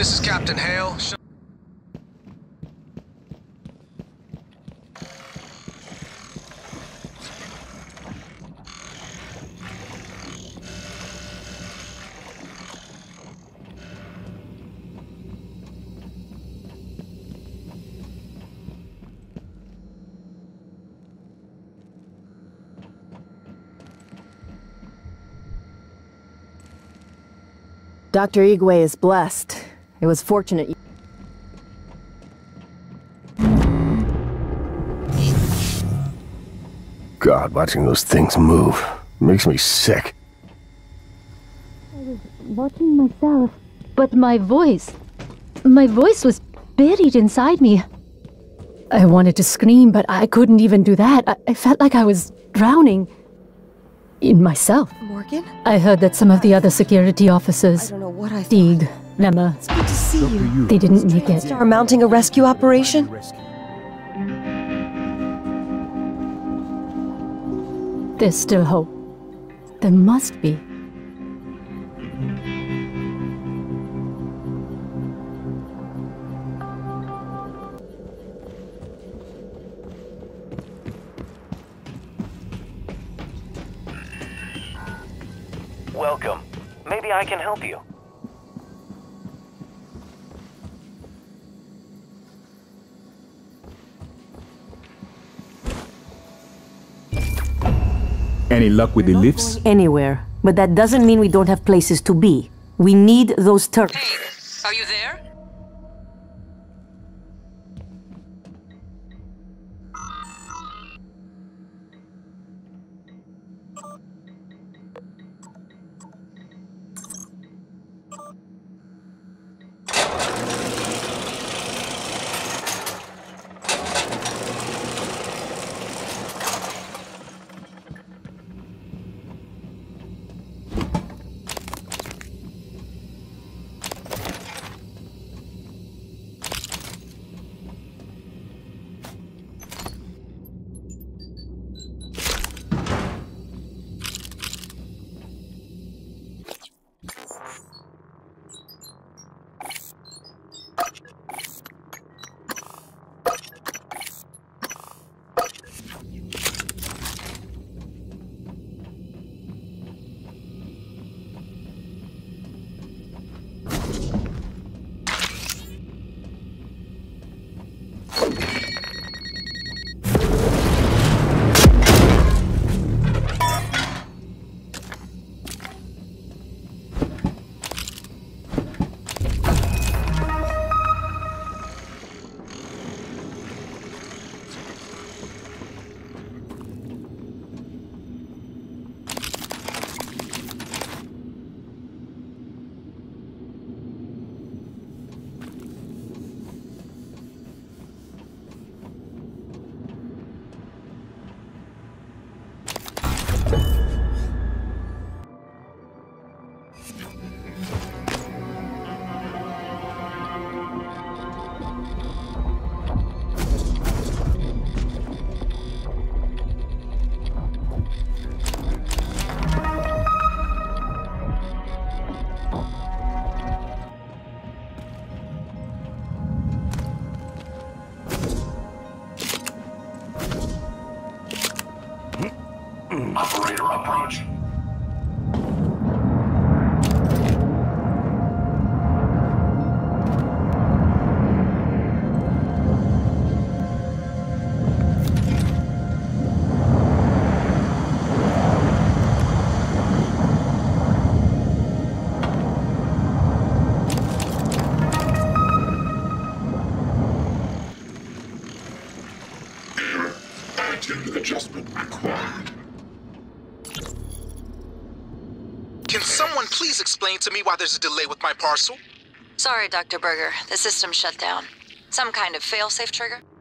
This is Captain Hale. Dr. Igwe is blessed. It was fortunate. God, watching those things move makes me sick. I was watching myself, but my voice was buried inside me. I wanted to scream, but I couldn't even do that. I felt like I was drowning in myself. Morgan? I heard that some of the other security officers, I don't know what I thought. Teague, Lemma, It's good to see you. they didn't make it. Star mounting a rescue operation? There's still hope. There must be. Welcome. Maybe I can help you. Any luck with the lifts? Anywhere, but that doesn't mean we don't have places to be. We need those turrets. Hey, are you there? Operator approach. Item adjustment required. Can someone please explain to me why there's a delay with my parcel? Sorry, Dr. Berger. The system shut down. Some kind of fail-safe trigger?